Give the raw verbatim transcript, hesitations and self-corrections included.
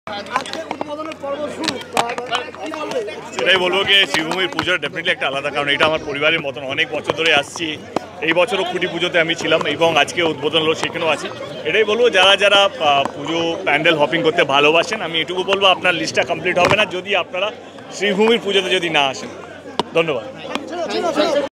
সেটাই বলবো যে শ্রীভূমির পুজোর ডেফিনেটলি একটা আলাদা, কারণ এটা আমার পরিবারের মতন অনেক বছর ধরে আসছি। এই বছরও খুঁটি পুজোতে আমি ছিলাম এবং আজকে উদ্বোধন হলো, সেখানেও আছি। এটাই বলবো যারা যারা পুজো প্যান্ডেল হপিং করতে ভালোবাসেন, আমি এটুকু বলবো আপনার লিস্টটা কমপ্লিট হবে না যদি আপনারা শ্রীভূমির পুজোতে যদি না আসেন। ধন্যবাদ।